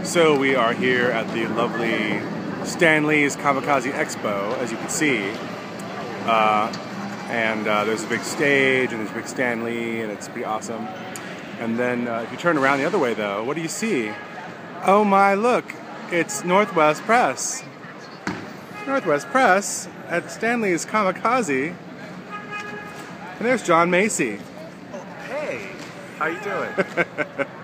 So we are here at the lovely Stan Lee's Comikaze Expo, as you can see. There's a big stage and there's a big Stan Lee, and it's pretty awesome. And then if you turn around the other way though, what do you see? Oh my, look, it's Northwest Press. Northwest Press at Stan Lee's Comikaze. And there's John Macy. Hey, how you doing?